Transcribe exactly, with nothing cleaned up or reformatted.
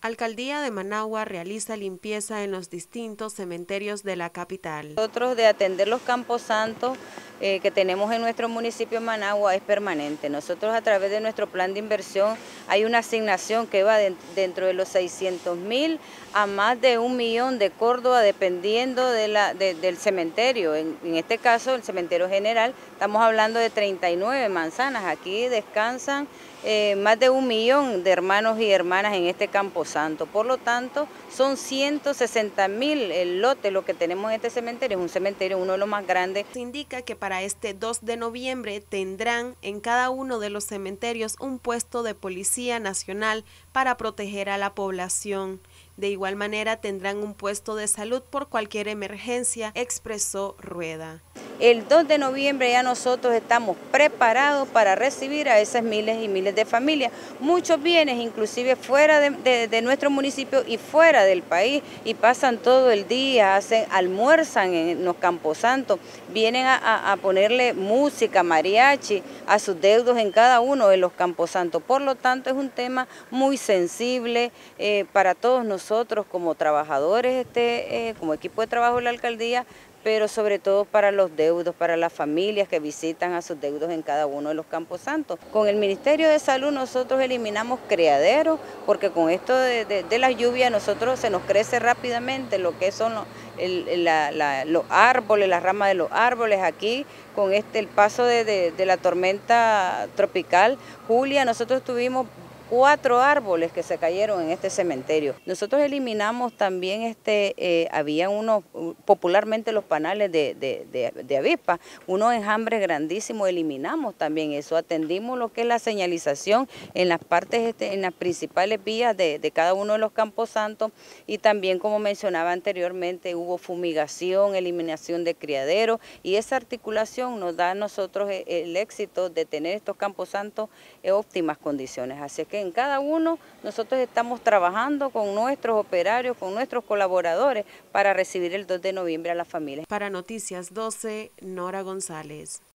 Alcaldía de Managua realiza limpieza en los distintos cementerios de la capital. Nosotros de atender los camposantos eh, que tenemos en nuestro municipio de Managua es permanente. Nosotros a través de nuestro plan de inversión hay una asignación que va de, dentro de los seiscientos mil a más de un millón de Córdoba dependiendo de la, de, del cementerio. En, en este caso el cementerio general estamos hablando de treinta y nueve manzanas. Aquí descansan eh, más de un millón de hermanos y hermanas en este camposanto. Por lo tanto son ciento sesenta mil el lote lo que tenemos en este cementerio. Es un cementerio uno de los más grandes. Se indica que para este dos de noviembre tendrán en cada uno de los cementerios un puesto de Policía Nacional para proteger a la población. De igual manera tendrán un puesto de salud por cualquier emergencia, expresó Rueda. El dos de noviembre ya nosotros estamos preparados para recibir a esas miles y miles de familias. Muchos vienen inclusive fuera de, de, de nuestro municipio y fuera del país y pasan todo el día, hacen, almuerzan en los camposantos, vienen a, a, a ponerle música, mariachi a sus deudos en cada uno de los camposantos. Por lo tanto es un tema muy sensible eh, para todos nosotros como trabajadores, este, eh, como equipo de trabajo de la alcaldía, pero sobre todo para los deudos, para las familias que visitan a sus deudos en cada uno de los camposantos. Con el Ministerio de Salud nosotros eliminamos criaderos, porque con esto de, de, de la lluvia nosotros se nos crece rápidamente lo que son los, el, la, la, los árboles, las ramas de los árboles. Aquí con este el paso de, de, de la tormenta tropical Julia, nosotros tuvimos cuatro árboles que se cayeron en este cementerio. Nosotros eliminamos también, este, eh, había unos, popularmente los panales de, de, de, de avispa, unos enjambres grandísimos, eliminamos también eso, atendimos lo que es la señalización en las partes, este, en las principales vías de, de cada uno de los camposantos y también, como mencionaba anteriormente, hubo fumigación, eliminación de criaderos y esa articulación nos da a nosotros el, el éxito de tener estos camposantos en óptimas condiciones. Así que en cada uno nosotros estamos trabajando con nuestros operarios, con nuestros colaboradores para recibir el dos de noviembre a las familias. Para Noticias doce, Nora González.